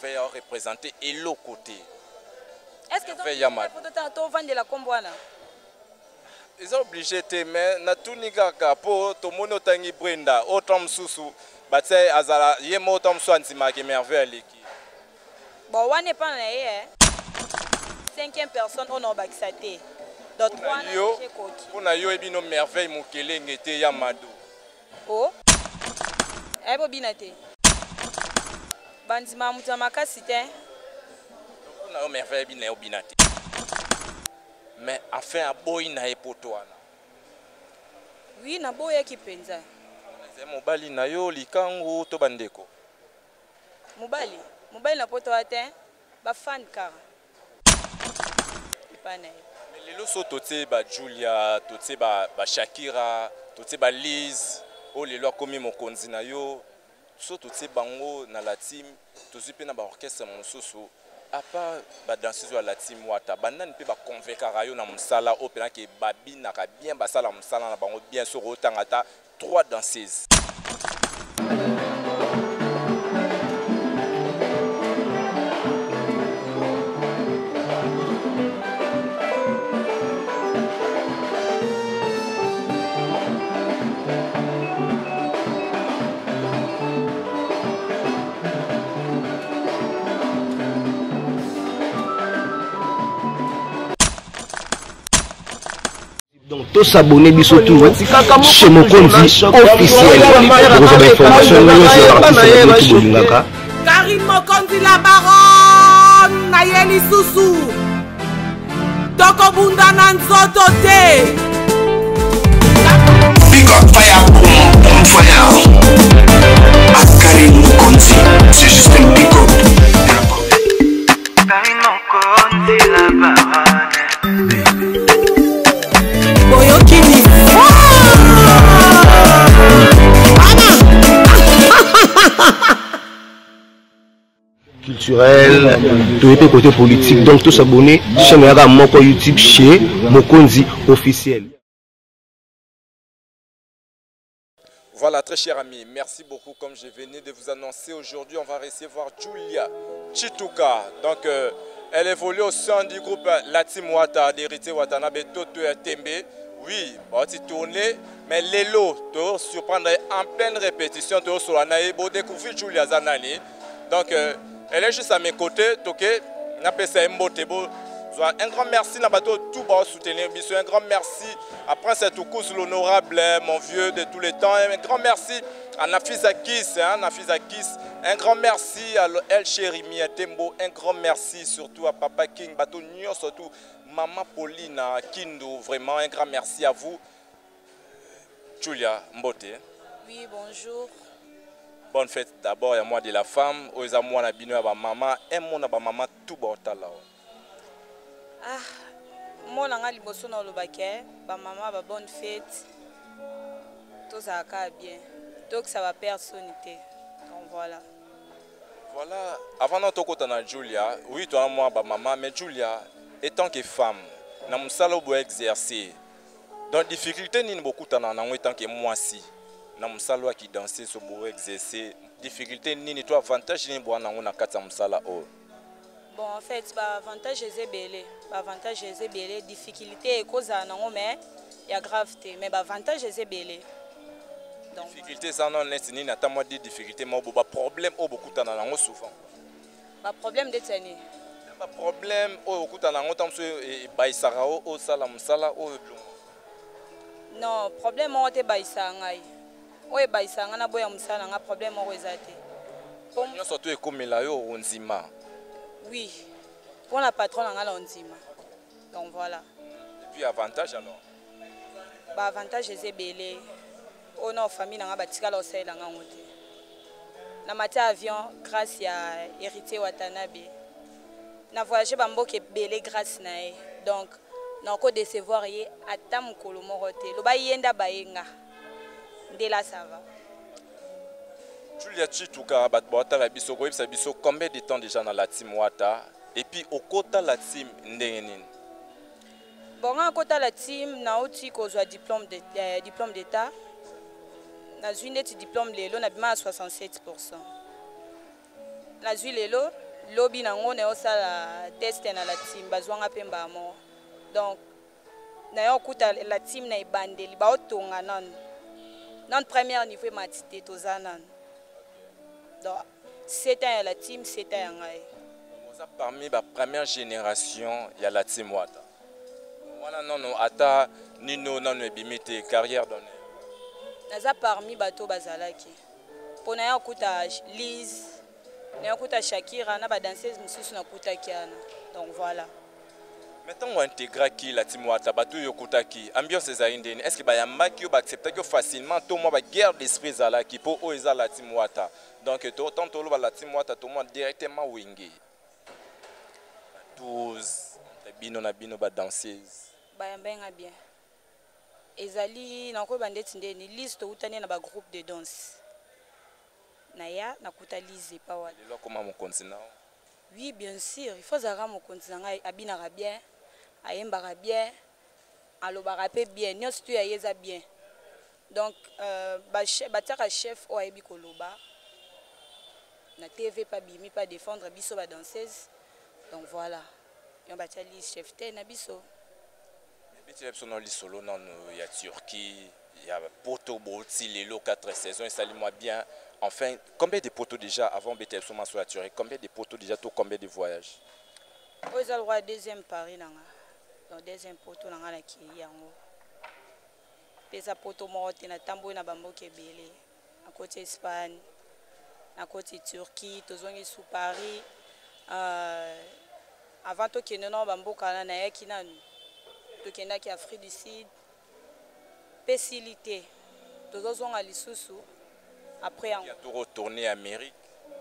merveille à représenter et l'autre côté. Est-ce que tu as vendu la comboana? Ils sont obligés de mais na tout nigaka pour tout le monde tangi Brenda autant susu batse azala yemo autant soanti ma qui merveille qui bon on n'est pas là cinquième personne on a bakisate donc trois yo on a yo ebino merveille mukele ngete ya mado oh ebo binate bandima mutamaka site on a yo merveille bina yo binate mais afin à boy na epotoana. Oui, na boy qui penza. C'est mobali na yo likangu to bandeko. Mobali na poto atin ba fan car. Ipane. Mais lelo so toté ba Julia, toté ba Shakira, toté ba Liz, o lelo komi mokonzi na yo. So toté bango na la team, tozi pe na ba orchestre mosusu. À part la danseuse à la team Wata, banane peut convaincre rayon na musala au plan que babi n'a bien basala musala na bango bien sur autant ata 3 danseuses. Donc, tous s'abonner bisotou chez Mokonzi officiel. Vous avez information Karine Mokonzi la baronne Nayeli Susu Toko Bunda Nanzoto te Big up fire, boom, fire. Karine Mokonzi, c'est juste un big up. Karine Mokonzi la baronne. Culturel, tout était côté politique, donc tous s'abonner chez mon YouTube chez Mokonzi officiel. Voilà, très chers amis, merci beaucoup. Comme je venais de vous annoncer, aujourd'hui, on va recevoir Julia Chituka. Donc, elle évolue au sein du groupe La Team Wata, d'Héritier Watanabe Toto Tembe. Oui, on va tourner, mais l'élo, tu surprendre en pleine répétition, tu vas découvrir Julia Zanani. Donc, elle est juste à mes côtés, un grand merci à tout pour soutenir. Un grand merci à Prince Toukous, l'honorable, mon vieux de tous les temps. Un grand merci à Nafisa Kiss, un grand merci à El Chéri Tembo. Un grand merci surtout à Papa King, Bato Nyon, surtout Maman Pauline Kindo. Vraiment, un grand merci à vous. Julia Mbote. Oui, bonjour. Bonne fête d'abord à moi de la femme, aux amours à bino à maman, et mon à maman tout bota là. Ah, mon angali bosso na le baquet, ba maman ba bonne fête. Tout ça va bien. Donc ça va personnalité. Donc voilà. Voilà, avant notre côté na Julia, oui toi moi ba maman, mais Julia étant que femme, na musala bo exercer. Donc difficulté ni beaucoup tana na étant que moi si. Na musala qui danser so bo exercer, difficulté ni toi avantage ni bo na na kata musala o. Bon, en fait, l'avantage est belé. L'avantage est belé. Difficulté est cause à non, mais il y a gravité. Mais l'avantage est belé. Difficulté, ça non, c'est ni n'attends des difficultés, mais il y a problème au beaucoup de temps souvent. Pas problème de tenir. Pas problème au beaucoup de temps et baïsara au salam sala au non, problème au te baïsanga. Au baïsanga na boya musala nga problème au ezate. Pour nous surtout comme là yo onzima. Oui, pour la patronne, on a l'onzima. Donc voilà. Et puis avantage alors? Bah avantage c'est belé. On a famille dans la bâtisse là aussi dans la route. Na matière avion grâce à Héritier Watanabe. Na voyagé bambo qui belé grâce nae. Donc na ko décevoir yé atam kolomorote. Lo ba yenda bayenga. De là ça va. Julia Chituka, combien de temps déjà dans la team Wata et puis au côté de la team Ndengenin? Bon, à côté de la team, na outi kozwa diplôme d'état. Na une diplôme lelo na bima 67%. Na zui lelo lobi nango na osala test na la team bazwanga pe mbamo donc na yo kuta la team na ibandeli ba otonga non première niveau matite tozanan donc 7 ans à la team 7 ans ngai vous parmi la première génération il y a la team Wata wana non ata nino non bimite carrière donné naza parmi bato bazalaki pona ya kuta Liz na kuta Shakira na ba danseuse mususu na kuta kiana donc voilà. Maintenant on intègre qui la team Wata bato yokuta ki ambiance za indeni est-ce que ba yambaki ba accepter que facilement tout moi ba guerre d'esprit za ki po o eza la team Wata donc tant to lo la team Wata tout moi directement wingi 12 bino na bino ba danseuse ba yambenga bien ezali na ko bandeti ndeni liste utani na ba groupe de danse Naya nakutalize pa wala. Lelo comment mon continent? Oui, bien sûr, il faut zara mon continent abinara bien, ayembara bien, alobara pe bien, nyos tu ayeza bien. Donc bataka chef o ayebi koloba. Na TV pas bimi pas défendre biso ba danseuse. Donc voilà. Yon batali chef te na biso. Biti epsono li solo non ya Turquie, il y a Poto Boti Lelo 4 saisons, installez-moi bien. Enfin, combien de poteaux déjà avant BTF sur la Turquie? Combien de poteaux déjà, combien de voyages? Vous avez le droit deuxième Paris, donc deuxième poteau dans la qui y a des poteaux morts na tambo na bambo kebele à côté Espagne, à côté Turquie, tous on est sous Paris. Avant tout que nous bambo kana na qui na tout qui na qui Afrique du Sud, facilité, tous on a les sous. Après, il a tout retourné en Amérique.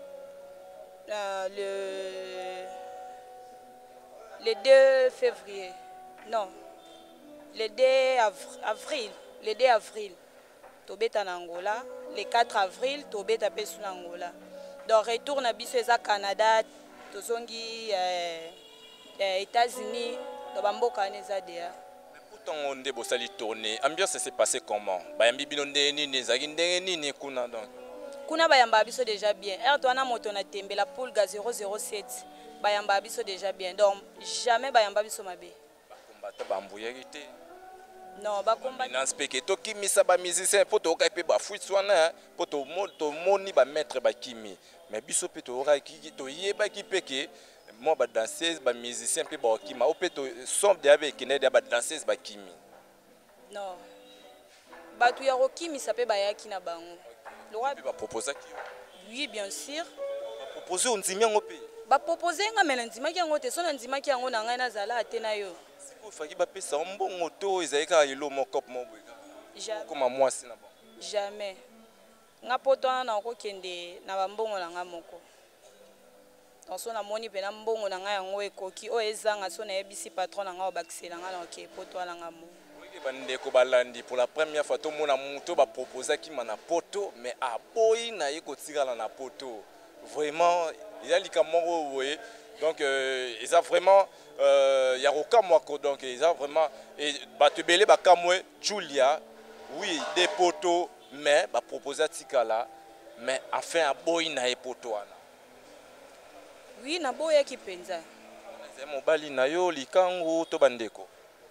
Le 2 février. Non. Le 2 avril. Le 2 avril. Tobet en Angola. Le 4 avril, Tobet à Pessoun Angola. Donc, retour à Bissouza Canada, Tozongi, États-Unis, Tobambo Kanezadea. Pourtant, on a bossali tourner. L'ambiance s'est passée comment? Bayambi binonde ni zaginde ni kuna donc. Kuna bayamba biso déjà bien. Ertoana moto na tembe la poule ga 007. Bayamba biso déjà bien. Donc jamais bayamba biso mabe. Combattre bambuyerité. Non, ba combattre. Nan speke to kimi sa ba musicien poto ka pe ba fuitswana poto moni ba maître ba kimi. Mais biso pe to ra ki to yeba ki peke. Moi ba danseuse ba musicien pe ba kima o pe to som de avec ne de ba danseuse ba kimi. Non. Ba tu ya rokimi sa pe ba yaki na bango. Le roi va proposer qui? Oui, bien sûr. Va proposer on dit miango pe. Ba proposer nga melandima ki yango te so na ndima ki yango na ngai na zala atena yo. Siko faki ba pesa mbongo to ezalika yelo mokop mobweka. Jamais. Comme moi c'est na bon. Jamais. Nga poto na ko kende na ba mbongo na nga moko. So na moni pe na mbongo na nga yango ekoki o ezanga so na yebisi patron na nga obakisela nga na ke poto ala nga mo. Bandeko balandi pour la première fois tout le monde a monté ba proposer qui mana poto mais a boy na yeko tigala na poto vraiment il y a likamoro voyez donc ils a vraiment il y a aucun mois donc ils a vraiment et batebele ba kamwe Julia oui des potos mais ba proposer tikala mais enfin a boy na e poto ana oui na boy ki penza c'est mobali na yo likango to bandeko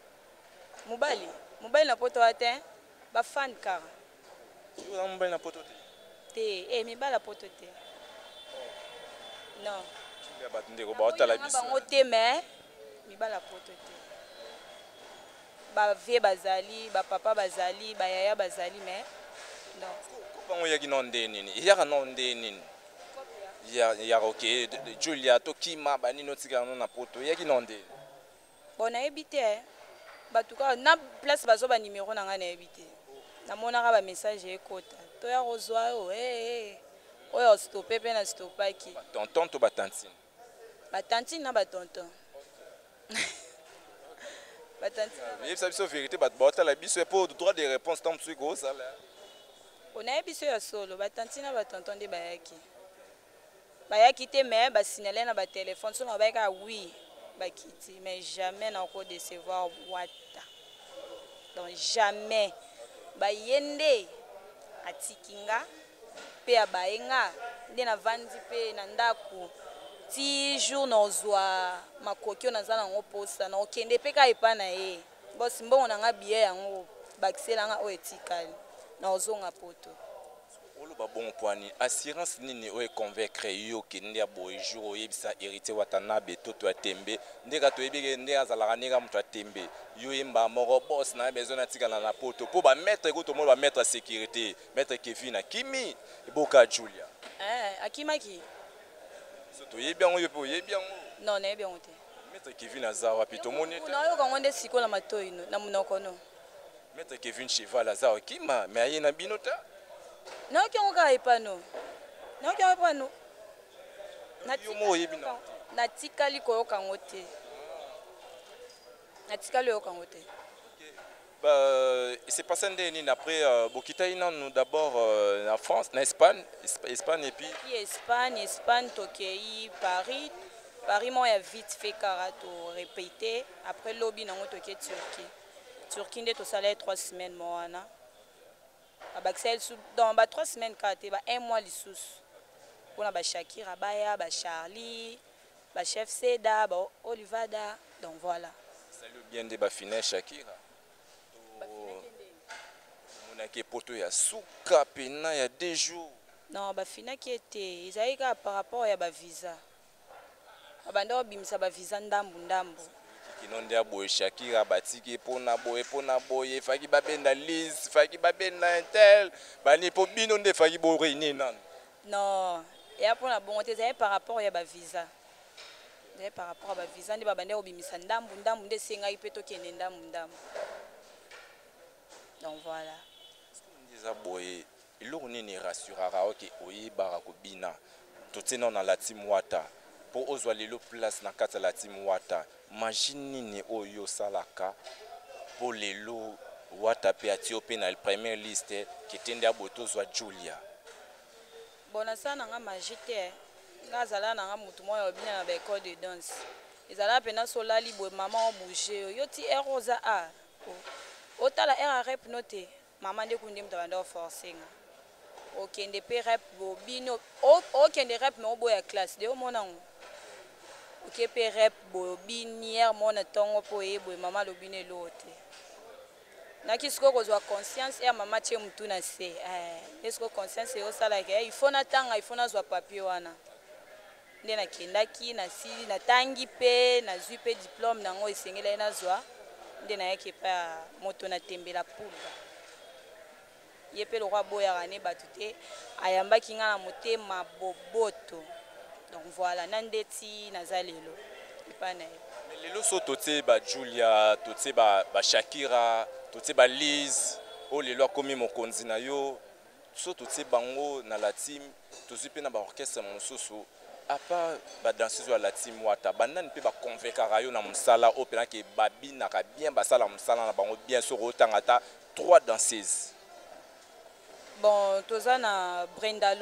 Mobile na poto atin ba fan car. Tu as mobile na poto te mi bala poto te. Non. Tu as battu ko ba tala biso. Ba ngote mais mi bala poto te. Ba vie bazali, ba papa bazali, ba yaya bazali mais non. Ko ba yaki non de nini? Il y a non de nini? Il y a OK Julia to kima ba nino tika na poto yaki non de. Bon na ebité batuka na place bazo ba numéro na nga na ebité na mona ka ba message ekota to ya rozwa oyo stopé pe na stopaki tonton to batantine na batonton batantine yebisa biso vérité bat bota la biso pour droit de réponse tant tu go ça là on a biso ya solo batantine na batonton de bayaki te mais ba signaler na ba téléphone so na ba ka oui bakiti mais jamais na ko décevoir Wata donc jamais bayende atikinga pe abaenga nde na vandi pe na ndako ti jour nozwa makoki oyo naza nango posa na okende mpe ka epa na ye bosi mbongo nanga biye yango bakiselanga oyo etikali na ozonga poto oloba bongo poani assurance nini oyo econvaincre yo okende ya boye jour oyebisa héritier Watanabe toto ya tembe ndeka toyebi nde azalaka ndenge moto ya tembe yo yemba moko boss na besoin natikala na poto mpo bamaître eko tomoni bamaître ya sécurité maître Kevin akimi eboka Julia akimaki so toyebi yango yo mpe oyebi yango non nayebi yango te maître Kevin aza wapi tomoni ete nayoka ngo nde sikoyo na matoi na monoko no maître Kevin cheval aza okima me aye na bino ta nayoki yango kaka epano nayoki yango epano yo mo oyebi na natikali koyoka yango te natikali oyoka yango te il s'est passé nini après bokitai nanu d'abord en France na Espagne et puis Espagne tokei Paris mo ya vite fait kara to répéter après lobby nango tokei Turquie nde tosala 3 semaines mo wana abakisel dans 3 semaines kate ba 1 mois lisusu pona ba Shakira baya ba Charlie ba chef Seda ba Olivada donc voilà salut bien de ba finesse Shakira monaki poto ya suka pena ya 2 jours non ba finaki ete izaika par rapport ya ba visa abanda obimisa ba visa ndambu kinonde ya boye Shakira batiki pona boye faki babenda Liz faki babenda Intel bani po bino nde faki bo réunir nan non et pona bongo te par rapport ya ba visa par rapport à ba visa ndi babanda obimisa ndambu nde sengai pe to kende ndambu donc voilà ndiza boye eloko nini rassurera oke oyebaka kobina totina na la team Wata po ozwa lelo place na kati la team Wata machine nini oyo salaka po lelo Wata pe atio pe na première liste ketende aboto zwa Julia bona sana nga magite ngazala na nga mutu moyo obina na ba école de danse ezala pena solali boye mama o bouger yo ti eroza a otala era rep note mama nde kunde mtawanda o forcinga okende pe rep bobino okende rep me oboya classe de omonango oke pe rep bobinière mona tongo po eboye mama lobine lote nakisiko kozwa conscience ya mama tie mutu na se esko conscience yo sala ke il faut na tanga il faut na zwa papier wana nde nakendaki na sili natangi pe nazwi pe diplôme nango esengela na zwa nde nayaki pa moto na tembela pulga ye pe le roi boyaka ne batu te ayambaki nga na motema boboto donc voilà nandeti naza lelo epa na ye lelo so totie ba Julia totie ba Shakira totie ba Liz o lelo akomi mokonzi na yo so totie bango na la team tozwi pe na ba orchestre mosusu à part ba danseuse ya la team Wata banani pe ba convaincre yo na musala o pena ke babinaka bien basala musala na bango bien sur otanga ta 3 danseuses bon toza na Brenda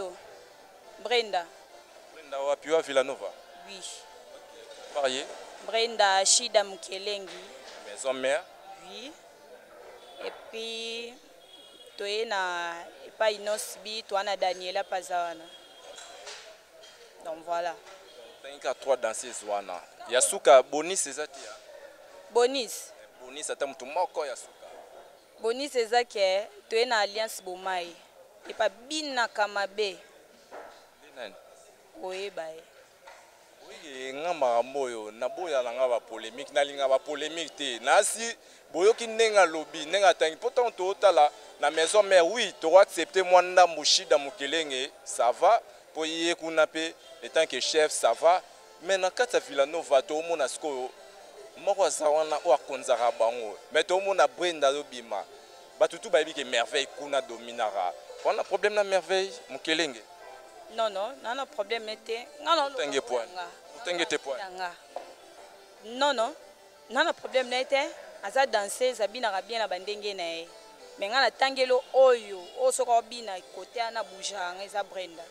wapi wa Villanova oui marié Brenda Shida Mukelengi maison mère oui et puis toye na epa Inosbi toana Daniela Pazawana donc voilà tanka 3 danseuses wana Yasuka Bonis ezati ya Bonis ata mutu moko Yasuka Bonis ezake toye na Alliance Bomai epa bina kamabe nani oyeba ye oui nga makambo na boya langa ba polémique nalinga ba polémique te nasi boyoki nenga lobby nenga tangi pourtant to otala na maison mère oui to accepter mwanda Mushida Mukelenge ça va po yé kuna pe étant que chef ça va mais na kata Villanova to mona siko moko zawana o akonzaka bango mais to mona Brenda lobima batutu ba yebike merveille kuna dominara on a problème na merveille Mukelenge non non problème n'était non tenge point tenge te point non problème n'était aza danseuse abinaka bien na bandenge na ye mais nga na tangelo oyo soko obina côté na boujanga eza Brenda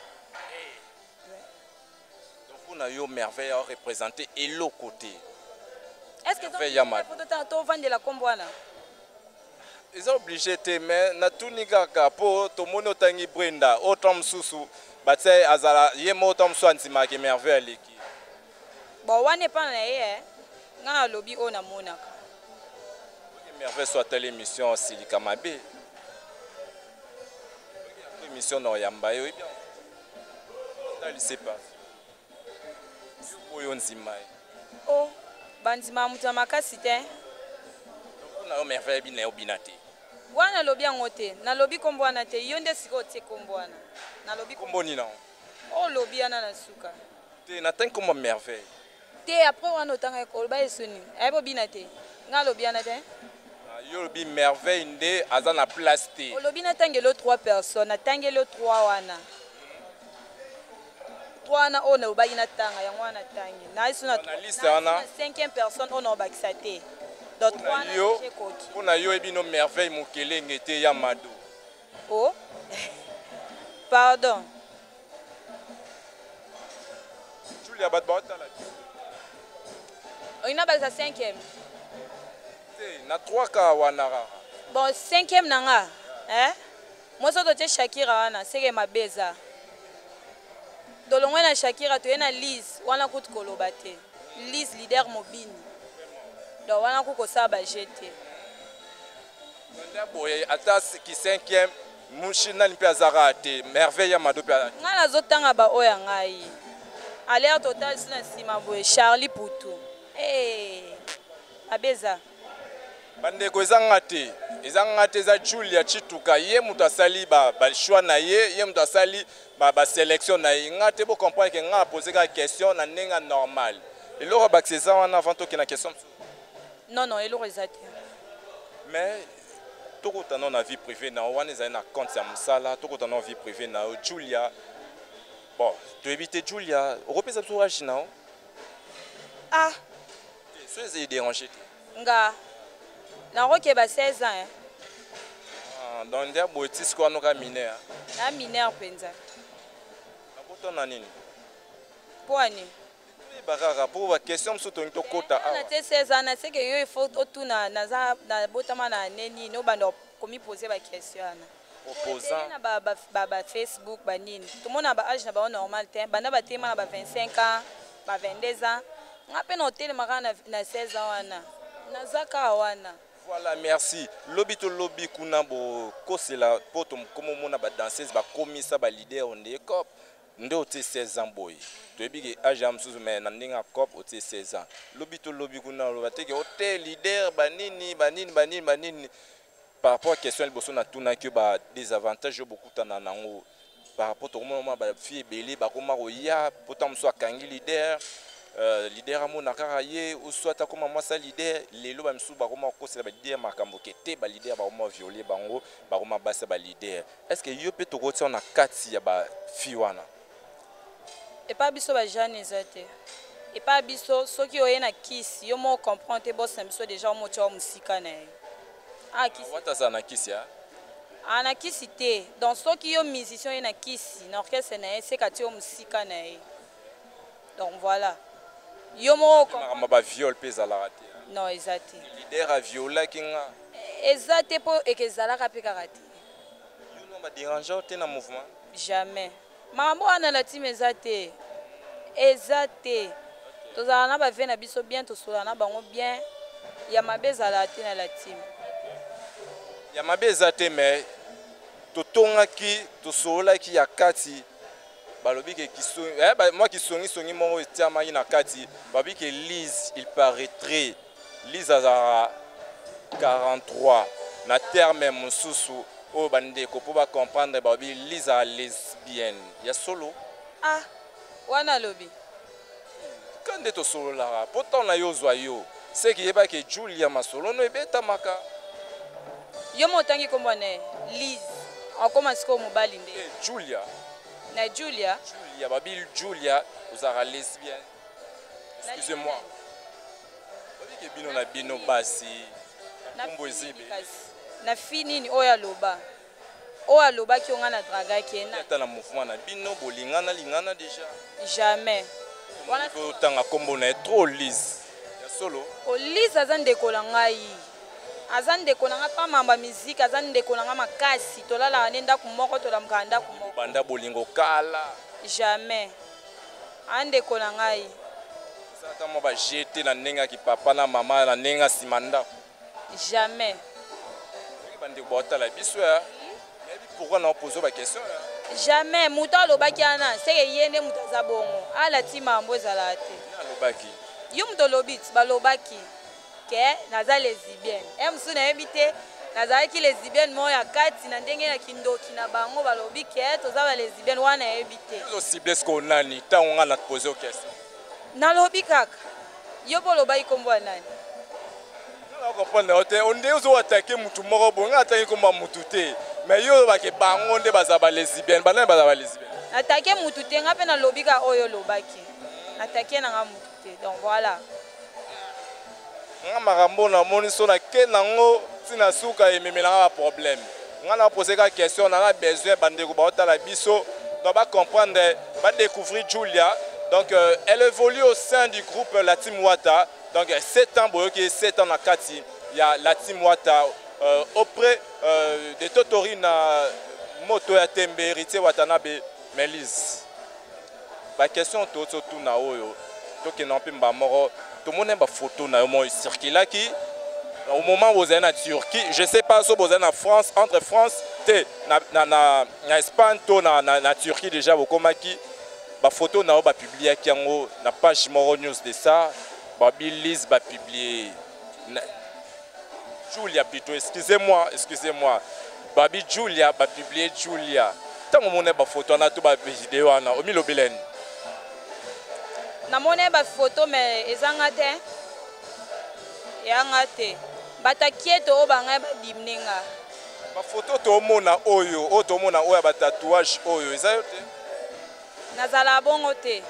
donc on a yo merveille à représenter et l'autre côté est-ce que tu as vendre la comboana Ils sont obligés de mais na tuni kaka po to mono tangi Brenda autant susu batay azala yemo autant swanti ma ke merveille leki. Bon wane pa na ye nga lobi o na monaka. Merveille soit telle émission Silika Mabe. Émission no yamba yo bien. Dans le pas. Yo nzima. Oh bandima muta makasi te. Na merveille bi na obinate. Wana lobi angote na lobi kombwana te yonde siko te kombwana. Na lobi komboni na. Oh lobi ana na suka. Te na tan comme merveille. Te après wana otanga ko ba esuni. Ayebo binate. Nga lobi ana te. Yo lobi merveille nde aza na place te. O lobi na tangelo 3 personnes, tangelo 3 wana. 3 na ona oba ina tanga ya mwana tangi. Na isu na liste wana 5e personne ona obakisa te. Donc 3 na yo pona yo ebino merveille mokele ngete ya mado. Oh. Pardon. Julia Batbata la. Oina bakisa 5e. Na 3 ka wanara. Bon 5e nanga, hein? Moi so to Shakira wana, seke mabeza. Dolongwe na Shakira to na Liz, wana kutu koloba te. Liz leader mobini. Do wana kuko saba jete. Nda boye ata ki 5e mushina ni pia zarate, merveille ya mado pia. Ngala zotanga ba oya ngai. Alerte total sina sima boye Charlie Poutou. Eh. Abeza. Bandeko ezanga te za Julia Chituka ye mutu asali ba choix na ye mutu asali ba sélection na ye ngate bo comprendre que nga poser ka question na nenga normal eloko ba ça wana avant to na question non eloko ezate mais toko tano na vie privée na wana za na compte ya musala toko tano vie privée na Julia bon to éviter Julia repesa sur agina ah so ez déranger nga na roke ba 16 ans donc ndia botis ko anoka mineur na mineur penza akoto na nini poani bakaka pour ba question msoto nto kota na te 16 ans na c'est que yo il faut otuna na botama na neni no bando komi poser ba question ana opposant na ba Facebook ba nini tout monde na ba âge na ba normal te bana ba tema na ba 25 ans ba 22 ans ngape na hotel makana na 16 ans wana na zaka wana. Voilà, merci. Lobby to lobby kuna bo kosela poto komo mona ba danseuse ba komisa ba leader onde cop nde ote 16 ans boy. To ebige age am suzu mais na ndinga cop ote 16 ans. Lobby to lobby kuna lo bateke hotel leader banini par rapport à question le bosso na tuna que ba désavantage beaucoup tana nango par rapport au moment ba fille belé ba koma roya potam so kangi leader leader amona kaka ye ou soit akoma mwasa leader lelo ba msu ba koma kosela ba leader makambo kete ba leader ba koma violer bango ba koma basa ba leader est-ce que yo pe to kotia na kati ya ba fi wana et pas biso ba jeune ezate et pas biso soki oye na kisi yo mo comprendre te boss biso déjà mo tia musika na ah kisi wata za na kisi ya ana kisi te donc soki yo musicien ye na kisi na orchestre na c'est ka tia musika na donc voilà yo mo comprendre ba viol pesa la raté non ezate leader a viola kinga ezate po ekezala ka pe karate yo no ba déranger te na mouvement jamais mambo ana la team ezate tozala na ba vena biso bien tosola na bango bien ya mabeza la te na la team ya mabeza te mais totonga ki tosola ki ya kati balobi ke kisongi moi kisongi moko etiama na kati babi ke Liz il paraîtrait Liz azara 43 na terme mususu o bandeko po ba comprendre babi Liz a lesbienne ya solo ah wana lobi kande to solo la pourtant na yo zwa yo c'est que yeba ke Julia masolo no ebeta maka yo motangi kombo ne Liz akoma siko mobali nde Julia na Julia babil Julia uzara lesbienne excusez-moi babi ke bino na bino basi kombo ezibe na fini ni oya loba ki onga na draga ki na ata na mouvement na bino bolingana déjà jamais wana tanga kombo na trop Liz ya solo o Liz azande kola ngai Azan de konanga pa mamba musique, azan de konanga makasi, tolala anenda kumoko tolamka anda kumoko. Banda bolingo kala. Jamais. Ande konanga yi. Ça mo ba jeter na nenga ki papa na maman na nenga simanda. Jamais. Bande bota la biso ya. Mais pourquoi on pose ba question là? Jamais muta lobaki ana, c'est que yende mutaza bongo. Ala tima mbozala te. Lobaki. Yo muto lobit ba lobaki. Que naza lesbienne. Emsu na ebité naza ki lesbienne mo ya kati na ndenge na kindoki na bango ba lobi ke toza ba lesbienne wana ebité. Zo cible ce qu'on a ni tant on a poser question. Na lobi kaka. Yo po lobai kombo nani? On comprend on dit aux attaquer mutu moko bonga attaquer comme mutu te. Mais yo ba ke bango nde bazaba lesbienne, bana bazaba lesbienne. Attaquer mutu te nga pe na lobi ka oyo lobaki. Attaquer na nga mutu te. Donc voilà. Nga makambo na moni so na ke nango tina suka ememela ba problème. Nga na poser ka question na a besoin bande ko ba otala biso, doit ba comprendre, ba découvrir Julia. Donc elle évolue au sein du groupe La Team Wata. Donc 7 ans boyoki 7 ans na kati, il y a La Team Wata auprès de Totori na moto ya Tembe héritier Watanabe Melise. Ba question to na oyo. To ke non pe mbamoro. Tout le monde a une photo circulée qui au moment où vous êtes en Turquie, je ne sais pas si vous êtes en France, entre France et Espagne, en Turquie déjà, vous avez qui la photo n'a pas publié qui en la page Moro News de ça, Babilis va publier. Julia plutôt, excusez-moi. Babi Julia va publier Julia. Tant que vous avez une photo, on a tout une vidéo au Milobilen. Namone ba photo mais ezanga te. Yanga te. Batakieto o banga ba dimninga. Ba photo to mona oyo, o to mona oya ba tatouage oyo, ezayo te. Nazala bongo te.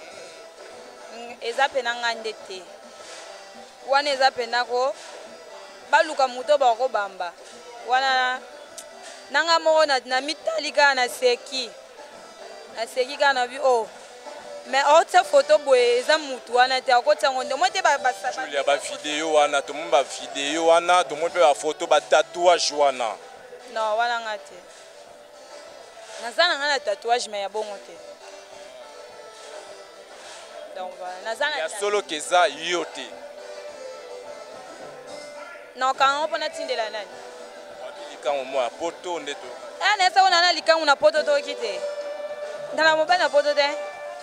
Eza penanga ndete. Wana eza penako baluka muto ba ko bamba. Wana nanga mo na mitalika na seki. Na seki kana bi oh. Mais autre photo boye za mutu wana te akota ngonde mote ba Julia ba vidéo wana to mba vidéo wana to mpe ba photo ba tatouage wana. Non wana ngate. Nazana ngana tatouage mais ya bongo te. Donc voilà, nazana ya solo keza yote. Non quand on pona tindela nani? Wabilika mo ya poto ndeto. Ah nesa ona na likangu na poto to kite. Ndala mo bana poto te.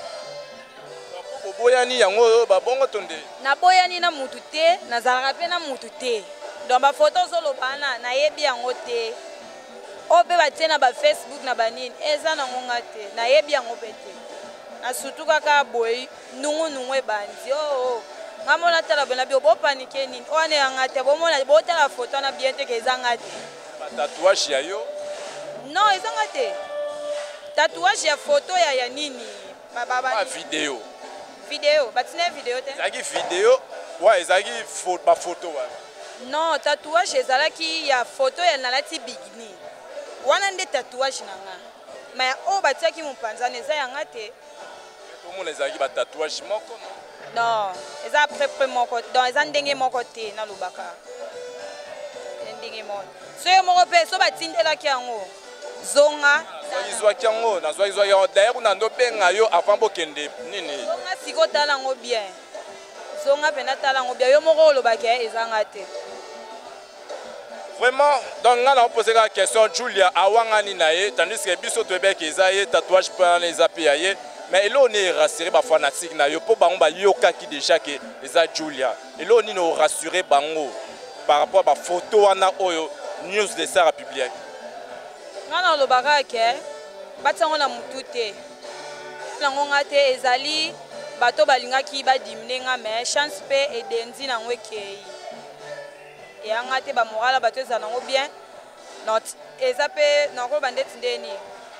Boyani yango ba bongo tonde. Na boyani na mutu te, na zalaka pe na mutu te. Donc ba photo solo bana na yebi yango te. O pe ba tena ba Facebook na banini, eza na ngonga te. Na yebi yango pe te. Na surtout kaka boy nungu ebandi. Oh. Ngamona tala bona bi bo paniquer nini. O ane yanga te bo mona bo tala photo na bien te ke ezanga te. Ba tatouage ya yo? Non, ezanga te. Tatouage ya photo ya nini? Ba vidéo. Vidéo, batine vidéo te. Ezaki vidéo, ouais, ezaki ba photo wa. Non, tatouage ezalaki ya photo ya nalati bikini. Wana nde tatouage nanga. Mais o batiaki mupanza neza yanga te. Tout monde ezaki ba tatouage moko non? Non, eza près moko, donc eza ndenge moko te na lubaka. Ndenge moko. So yo moko pe so batindelaki yango. Zonga Izwaki yango, nazwaki yango d'ailleurs na ndo benga yo avant bokende nini. Zonga siko tala ngo bien. Zonga pena tala ngo bien yo moko lobaki ezanga te. Vraiment, donc on a posé la question Julia awangani nae tandis que biso tobe ke ezaye tatouage pa les apiaye mais là on est rassuré ba fanatique na yo po bango ba yoka ki déjà que eza Julia. Et là on est rassuré bango par rapport à ba photo wana oyo news de ça publié. Ngana lobaka ke batango na mutu te. Nango ngate ezali bato balingaki ba dimnenga mais chance pe edenzi na ngwekei. Et ngate ba morala bato ezanango bien. Not ezape nako bandeti ndeni.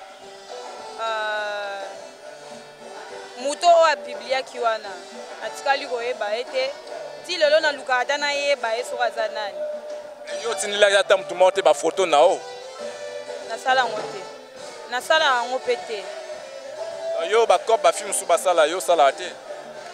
Muto o a publié ki wana. Atikali ko eba ete ti lelo na lukata na yeba esoka zanani. Yo tinila ya tam tu monter ba photo na o. Nasala ngote. Nasala ngo pete. Yo ba cop ba film sous ba sala yo sala te.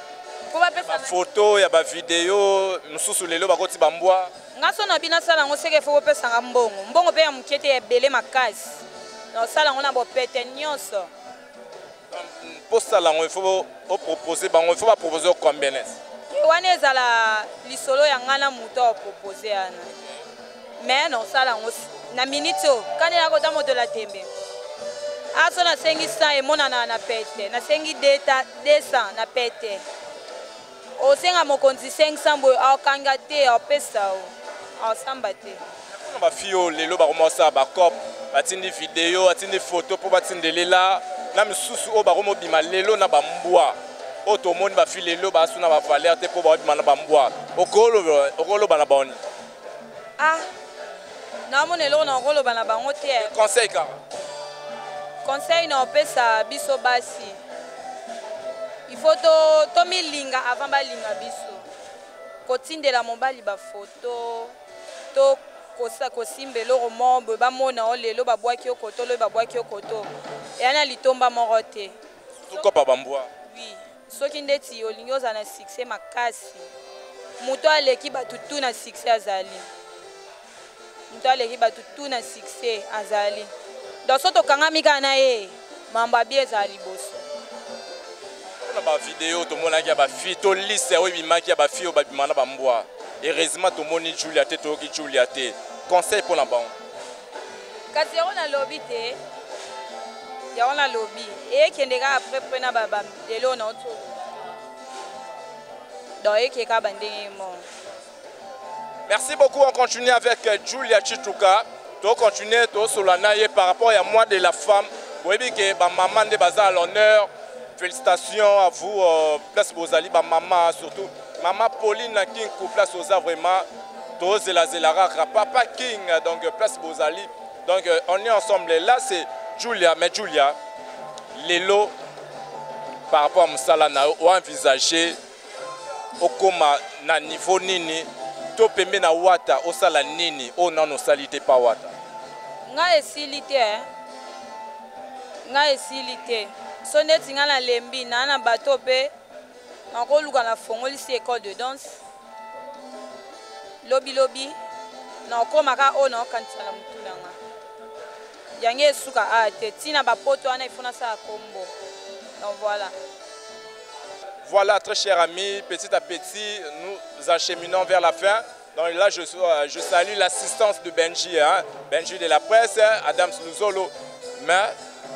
photo, il y a des vidéos, nous sommes sur les lots, nous sommes bois. Nga so na bina sala ngo seke fo pesa nga mbongo. Mbongo pe ya mukete ya belé makasi. Na sala ngo na bo pete nyonso. Pour ça là, il faut proposer, il faut pas proposer combien est-ce? Wana ezala lisolo ya ngana muto proposer ana. Mais non sala ngo na minito kanela ko tamo de la tembe. Aso na sengi sa e mona na pete. Na sengi data 200 na pete. O senga mokonzi 500 boy akanga te apesa o. Asamba te. Ba fio lelo ba commencer ba cop, ba tindi vidéo, ba tindi photo pour ba tindi lela. Na misusu o ba romo bima lelo na ba mbwa. O to moni ba fi lelo ba suna ba valeur te pour ba bima na ba mbwa. Okolo ba na boni. Ah. Na monelo na okolo ba na bango te. Conseil ka. Conseil na opesa biso basi. Il faut to milinga avant ba linga biso. Kotindela mobali ba photo. To kosa kosimbe lo mombo ba mona o lelo ba bwaki okoto lo ba bwaki okoto. Yana litomba morote. Tuko pa bambwa. Oui. Soki ndeti olingoza na succès makasi. Muto aleki batutu na succès azali. Muto aleki batutu na succès azali. Donc soto kangami kana e mamba bi ezali boso. Na ba vidéo to mona ki ba fi to liste o bimaki ba fi o ba bimana ba mbwa. Heureusement to moni Julia te to ki Julia te. Conseil pour la banque. Kasi on a lobby te. Ya on a lobby. Et kendeka après prena baba lelo na oto. Donc e ka bandenge mo. Merci beaucoup, on continue avec Julia Chituka. On continue sur la naïe par rapport à moi de la femme. Vous voyez que ma maman de Baza à l'honneur. Félicitations à vous, place Bozali, ma maman surtout. Maman Pauline King, place Oza vraiment. Tous la Zelara, Papa King, donc place Bozali. Donc on est ensemble. Là c'est Julia, mais Julia, Lelo, par rapport à Moussala, on a envisagé au coma, na niveau nini. To pembe na wata osala nini o na no salite pa wata nga esilite so neti nga na lembi na bato pe nakoluka na fongolisi école de danse lobi na okomaka o na okanisa na mutu na nga yange esuka ate tina bapoto wana ifuna sa kombo donc voilà. Voilà, très chers amis, petit à petit, nous acheminons vers la fin. Donc là, je salue l'assistance de Benji, hein? Benji de la presse, Adams Luzolo. Mais,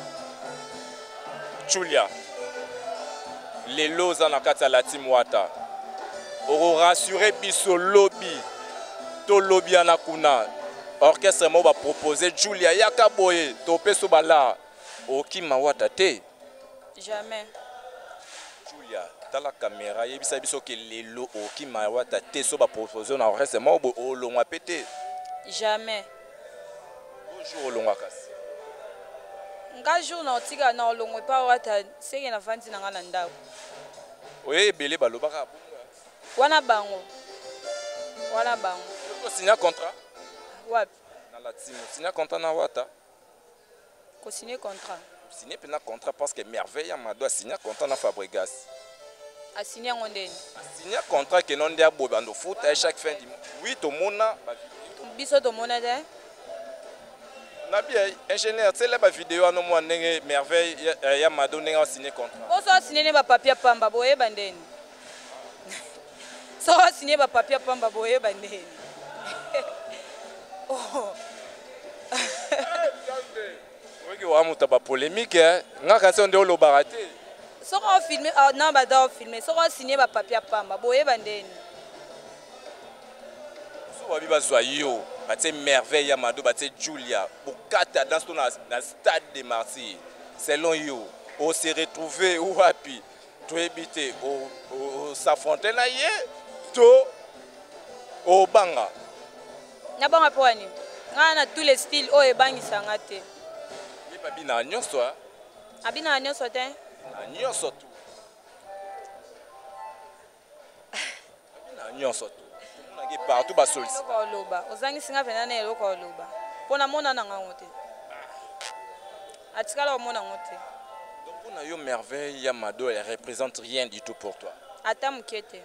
Julia, les lots en akata la team Wata. Oro rassuré biso lobby, to lobby anakuna. Orchestre mo va proposer Julia Yakaboye, to peso bala. Okima Wata te. Jamais. Julia. La caméra, il y a que les lots qui m'a été so ba proposé na reste mo o longwa pété. Jamais. Bonjour longwa kasi. Nga jour na tika na longwe pa wata seke na vandi na ngana ndako. Oye belé baloba ka. Wana bango. Tu signer contrat? Wapi? Na la team, signer contrat na wata. Ko signer contrat. Signer pena contrat parce que merveille ma doit signer contrat na Fabregas. A signé un contrat. Signer contrat que non dia bobando foot à chaque fin du mois. Oui, to mona. Biso to mona de. Na bien ingénieur, c'est la vidéo no mo ndenge merveille ya mado ndenge signer contrat. O so signer ba papier pamba boye bandeni. So signer ba papier pamba boye bandeni. Oh. Oui, wa muta ba polémique nga kasi onde o lobarate. So on filmer non ba da filmer so on signer ba papier pamba boye bandeni. So ba biba soyo baté merveille ya mado baté Julia bukata dans ton na stade de Marseille. Selon yo, on se retrouver ou wapi to habiter au s'affronter na ye to au banga. Na banga poani. Ngana tous les styles o e bangisa ngate. Ye ba bina nyonso a. Abina nyonso te. Nyonso tu. Nyonso tu. On a partout ba solisi. Ko loba. Ozangi singa vena na eloko loba. Pona mona na ngote. Atikala mona ngote. Donc on a eu merveille Yamado, elle représente rien du tout pour toi. ata mukete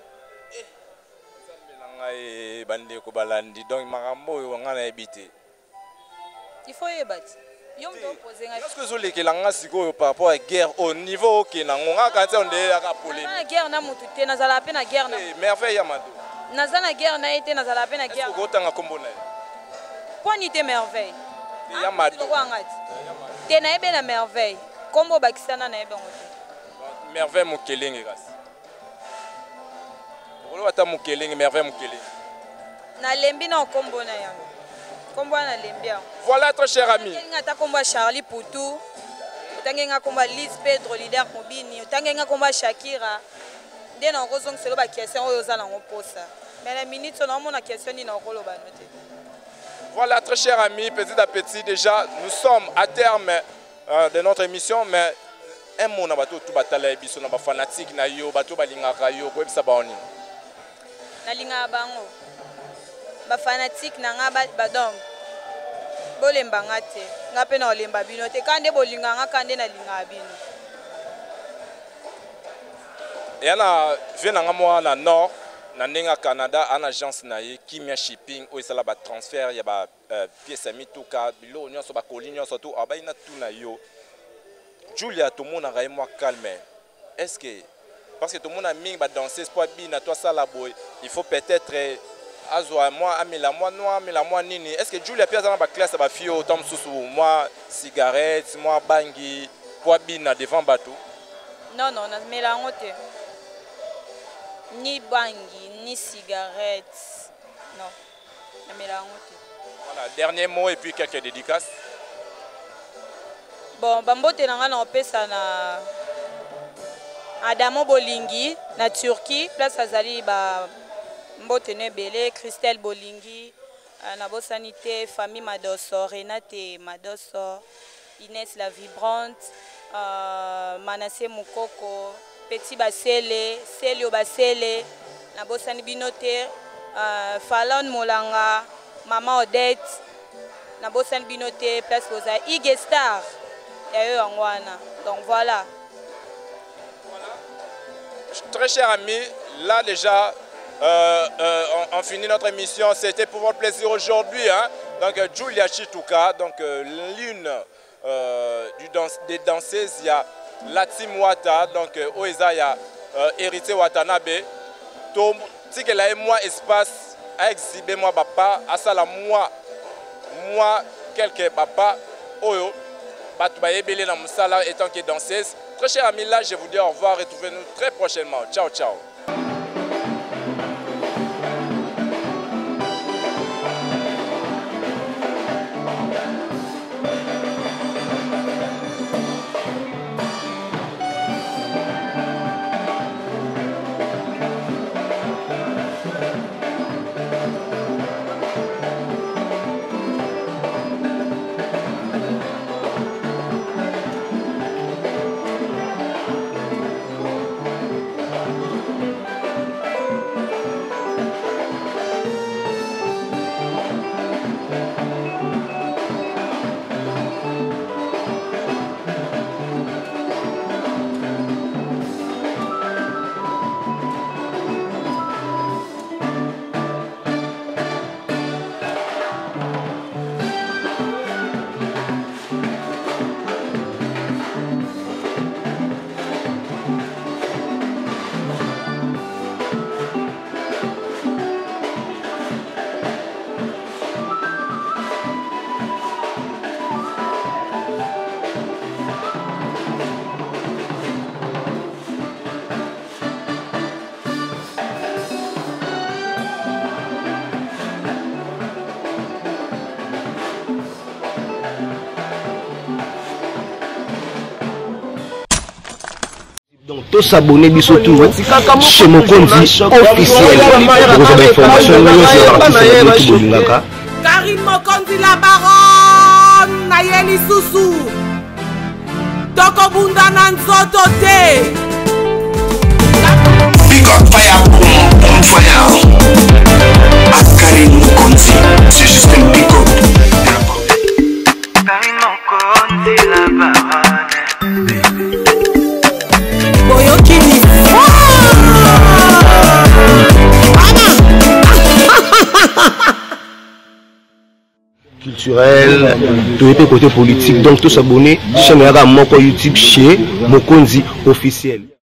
ngai bande ko balandi donc makambo yo ngana ebité il faut yebati yo mto poser ngai est-ce que zo lekela nga sikoyo par rapport à guerre au niveau ke na ngonga quand on est à polémique na guerre na mutu te nazala pe na guerre na merveille ya mado nazana guerre na été nazala pe na guerre ko tanga kombo na poni te merveille ya mado ko ngati te na ebe na merveille kombo bakisana na ebe ngote merveille mokelenge kasi olo ata mokelenge merveille mokelenge na lembi na kombo na yango kombo na lembi yango. Voilà très cher ami. Ngata kombo Charlie Poutou, utangenga kombo Liz Pedro leader Mobini, utangenga kombo Shakira. Dès na kozong selo ba question oyo za na ngoposa. Mais la minute on a mon question ni na koloba noté. Voilà très cher ami, petit à petit déjà nous sommes à terme de notre émission mais un mot na bato tout batala biso na ba fanatique na yo bato balingaka yo ko ebisa baoni. Na linga bango. Ba fanatique na nga ba donc bolemba ngate ngape na olemba bino te kande bolinga nga kande na linga bino yana vient nga moi na nord na nenga Canada en agence na ye Kimia Shipping o isala ba transfert ya ba pièce mituka bilo nyonso ba kolinyo surtout abaina tuna yo Julia tout monde a moi calme est-ce que parce que tout le monde a mis ba danser pour bina toi ça la boy il faut peut-être azwa moi amela moi noir amela moi nini est-ce que Julia pia dans ba classe ba fille autant sous moi cigarette moi bangi pour bina devant bateau non non na mela ngote ni bangi ni cigarette non na mela ngote voilà dernier mot et puis quelques dédicaces bon bambote na nga na opesa na Adamo Bolingi na Turquie place azali ba mbote ne belé Christelle Bolingi na bosanité famille Madosso Renate Madosso Inès la vibrante Manassé Mukoko Petit Basele Celio Basele na bosani binote Falon Molanga Maman Odette na bosani binote place boza Igestar ya yo ngwana donc voilà. Très cher ami, là déjà on finit notre émission. C'était pour votre plaisir aujourd'hui. Hein? Donc Julia Chituka, donc l'une des danseuses, il y a Latim Wata, donc Oeza, il y a Héritier Watanabe. Donc, si qu'elle a moi espace à exhiber moi papa, à ça la moi quelques papa, Oyo, Batoubaye Belé na Moussala étant que danseuse. Très chers amis, là je vous dis au revoir, retrouvez-nous très prochainement. Ciao, ciao. Donc, tous s'abonner bisotou chez Mokonzi officiel. Vous avez information Karine Mokonzi la baronne Nayeli Susu Toko Bunda Nanzoto te Big up fire, boom fire. Karine Mokonzi, c'est juste un big up. Karine Mokonzi la baronne. Boyokini culturel, tout côté politique. Donc, tout s'abonner chaîne Moko YouTube chez Mokonzi officiel.